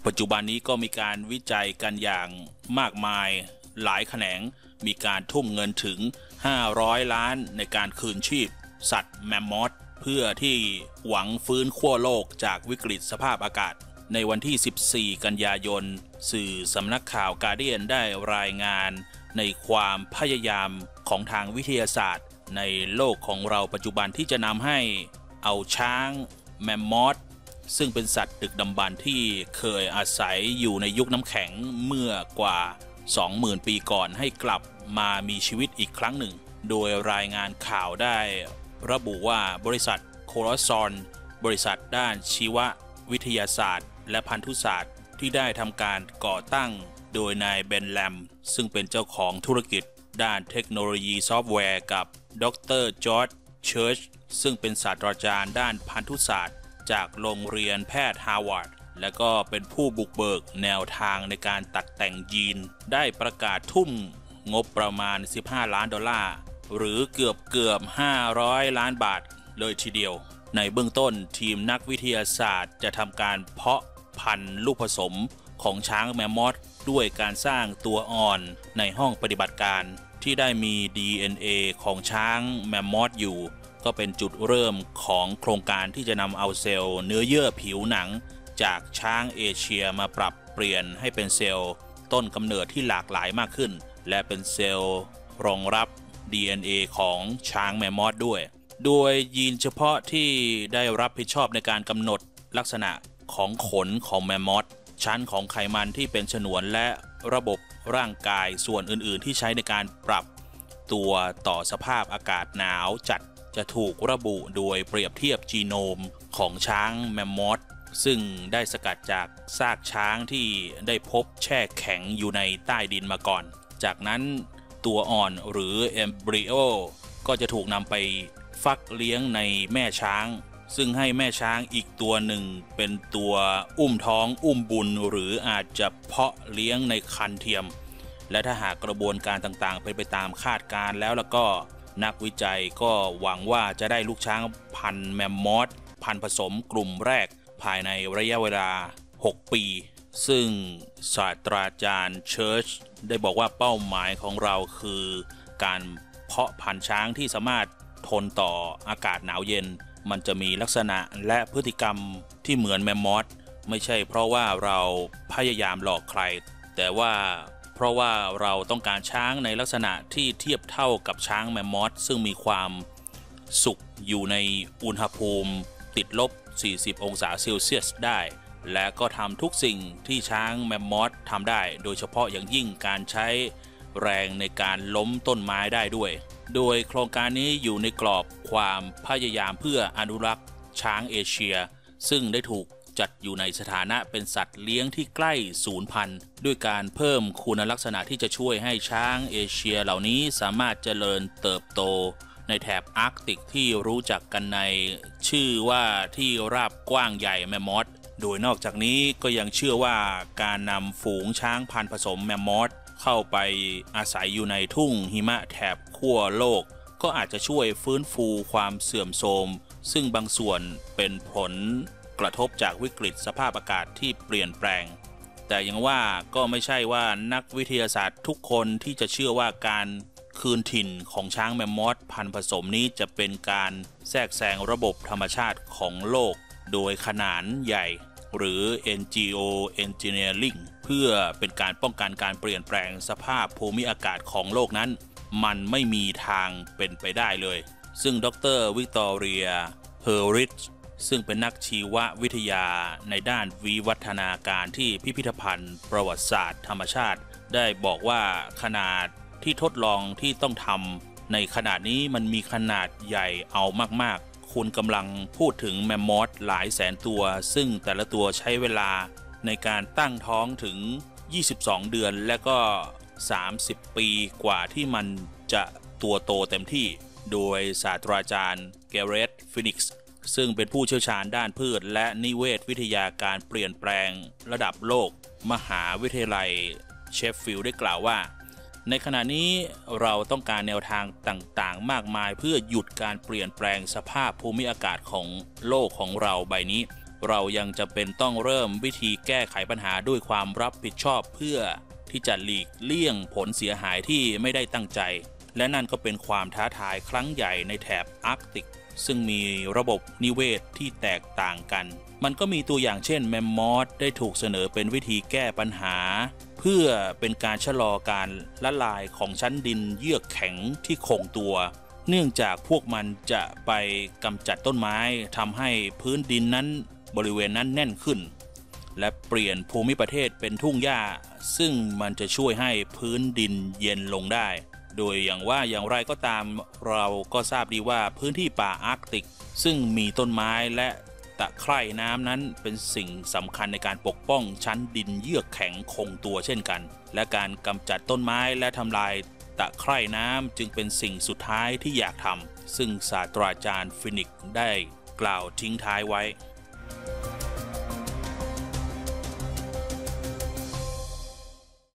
ปัจจุบันนี้ก็มีการวิจัยกันอย่างมากมายหลายแขนงมีการทุ่มเงินถึง500 ล้านในการคืนชีพสัตว์แมมมอธเพื่อที่หวังฟื้นขั้วโลกจากวิกฤตสภาพอากาศในวันที่14 กันยายนสื่อสำนักข่าวการ์เดียนได้รายงานในความพยายามของทางวิทยาศาสตร์ในโลกของเราปัจจุบันที่จะนำให้เอาช้างแมมมอธซึ่งเป็นสัตว์ดึกดำบรรพ์ที่เคยอาศัยอยู่ในยุคน้ำแข็งเมื่อกว่า 20,000 ปีก่อนให้กลับมามีชีวิตอีกครั้งหนึ่งโดยรายงานข่าวได้ระบุว่าบริษัทโคลอสซอนบริษัทด้านชีววิทยาศาสตร์และพันธุศาสตร์ที่ได้ทำการก่อตั้งโดยนายเบนแลมซึ่งเป็นเจ้าของธุรกิจด้านเทคโนโลยีซอฟต์แวร์กับดร.จอร์จเชิร์ชซึ่งเป็นศาสตราจารย์ด้านพันธุศาสตร์จากโรงเรียนแพทย์ฮาร์วาร์ดและก็เป็นผู้บุกเบิกแนวทางในการตัดแต่งยีนได้ประกาศทุ่มงบประมาณ$15 ล้านหรือเกือบ500 ล้านบาทเลยทีเดียวในเบื้องต้นทีมนักวิทยาศาสตร์จะทำการเพาะพันธุ์ลูกผสมของช้างแมมมอธด้วยการสร้างตัวอ่อนในห้องปฏิบัติการที่ได้มี DNA ของช้างแมมมอธอยู่ก็เป็นจุดเริ่มของโครงการที่จะนำเอาเซลล์เนื้อเยื่อผิวหนังจากช้างเอเชียมาปรับเปลี่ยนให้เป็นเซลล์ต้นกำเนิดที่หลากหลายมากขึ้นและเป็นเซลล์รองรับ DNA ของช้างแมมมอธด้วยโดยยีนเฉพาะที่ได้รับผิดชอบในการกำหนดลักษณะของขนของแมมมอธชั้นของไขมันที่เป็นฉนวนและระบบร่างกายส่วนอื่นๆที่ใช้ในการปรับตัวต่อสภาพอากาศหนาวจัดจะถูกระบุโดยเปรียบเทียบจีโนมของช้างแมมมอธซึ่งได้สกัดจากซากช้างที่ได้พบแช่แข็งอยู่ในใต้ดินมาก่อนจากนั้นตัวอ่อนหรือเอมบริโอก็จะถูกนำไปฟักเลี้ยงในแม่ช้างซึ่งให้แม่ช้างอีกตัวหนึ่งเป็นตัวอุ้มท้องอุ้มบุญหรืออาจจะเพาะเลี้ยงในครรภ์เทียมและถ้าหากกระบวนการต่างๆเป็นไปตามคาดการณ์แล้วก็นักวิจัยก็หวังว่าจะได้ลูกช้างพันธุ์แมมมอธพันธุ์ผสมกลุ่มแรกภายในระยะเวลา6 ปีซึ่งศาสตราจารย์เชิร์ชได้บอกว่าเป้าหมายของเราคือการเพาะพันธุ์ช้างที่สามารถทนต่ออากาศหนาวเย็นมันจะมีลักษณะและพฤติกรรมที่เหมือนแมมมอธไม่ใช่เพราะว่าเราพยายามหลอกใครแต่ว่าเพราะว่าเราต้องการช้างในลักษณะที่เทียบเท่ากับช้างแมมมอธซึ่งมีความสุขอยู่ในอุณหภูมิติดลบ40 องศาเซลเซียสได้และก็ทำทุกสิ่งที่ช้างแมมมอธทำได้โดยเฉพาะอย่างยิ่งการใช้แรงในการล้มต้นไม้ได้ด้วยโดยโครงการนี้อยู่ในกรอบความพยายามเพื่ออนุรักษ์ช้างเอเชียซึ่งได้ถูกจัดอยู่ในสถานะเป็นสัตว์เลี้ยงที่ใกล้สูญพันธุ์ด้วยการเพิ่มคุณลักษณะที่จะช่วยให้ช้างเอเชียเหล่านี้สามารถเจริญเติบโตในแถบอาร์กติกที่รู้จักกันในชื่อว่าที่ราบกว้างใหญ่แมมมอธโดยนอกจากนี้ก็ยังเชื่อว่าการนำฝูงช้างพันธุ์ผสมแมมมอธเข้าไปอาศัยอยู่ในทุ่งหิมะแถบขั้วโลกก็อาจจะช่วยฟื้นฟูความเสื่อมโทรมซึ่งบางส่วนเป็นผลกระทบจากวิกฤตสภาพอากาศที่เปลี่ยนแปลงแต่ยังว่าก็ไม่ใช่ว่านักวิทยาศาสตร์ทุกคนที่จะเชื่อว่าการคืนถิ่นของช้างแมมมอธพันธุ์ผสมนี้จะเป็นการแทรกแซงระบบธรรมชาติของโลกโดยขนานใหญ่หรือ NGO Engineering เพื่อเป็นการป้องกันการเปลี่ยนแปลงสภาพภูมิอากาศของโลกนั้นมันไม่มีทางเป็นไปได้เลยซึ่งดร.วิกตอเรียเฮอริชซึ่งเป็นนักชีววิทยาในด้านวิวัฒนาการที่พิพิธภัณฑ์ประวัติศาสตร์ธรรมชาติได้บอกว่าขนาดที่ทดลองที่ต้องทำในขนาดนี้มันมีขนาดใหญ่เอามากๆคุณกำลังพูดถึงแมมมอธหลายแสนตัวซึ่งแต่ละตัวใช้เวลาในการตั้งท้องถึง22 เดือนและก็30 ปีกว่าที่มันจะตัวโตเต็มที่โดยศาสตราจารย์เกเรตฟินิกส์ซึ่งเป็นผู้เชี่ยวชาญด้านพืชและนิเวศวิทยาการเปลี่ยนแปลงระดับโลกมหาวิทยาลัยเชฟฟิลด์ได้กล่าวว่าในขณะนี้เราต้องการแนวทางต่างๆมากมายเพื่อหยุดการเปลี่ยนแปลงสภาพภูมิอากาศของโลกของเราใบนี้เรายังจะเป็นต้องเริ่มวิธีแก้ไขปัญหาด้วยความรับผิดชอบเพื่อที่จะหลีกเลี่ยงผลเสียหายที่ไม่ได้ตั้งใจและนั่นก็เป็นความท้าทายครั้งใหญ่ในแถบอาร์กติกซึ่งมีระบบนิเวศที่แตกต่างกันมันก็มีตัวอย่างเช่นแมมมอธได้ถูกเสนอเป็นวิธีแก้ปัญหาเพื่อเป็นการชะลอการละลายของชั้นดินเยือกแข็งที่คงตัวเนื่องจากพวกมันจะไปกำจัดต้นไม้ทำให้พื้นดินนั้นบริเวณนั้นแน่นขึ้นและเปลี่ยนภูมิประเทศเป็นทุ่งหญ้าซึ่งมันจะช่วยให้พื้นดินเย็นลงได้โดยอย่างไรก็ตามเราก็ทราบดีว่าพื้นที่ป่าอาร์กติกซึ่งมีต้นไม้และตะไคร่น้ำนั้นเป็นสิ่งสำคัญในการปกป้องชั้นดินเยือกแข็งคงตัวเช่นกันและการกำจัดต้นไม้และทำลายตะไคร่น้ำจึงเป็นสิ่งสุดท้ายที่อยากทำซึ่งศาสตราจารย์ฟินิกซ์ได้กล่าวทิ้งท้ายไว้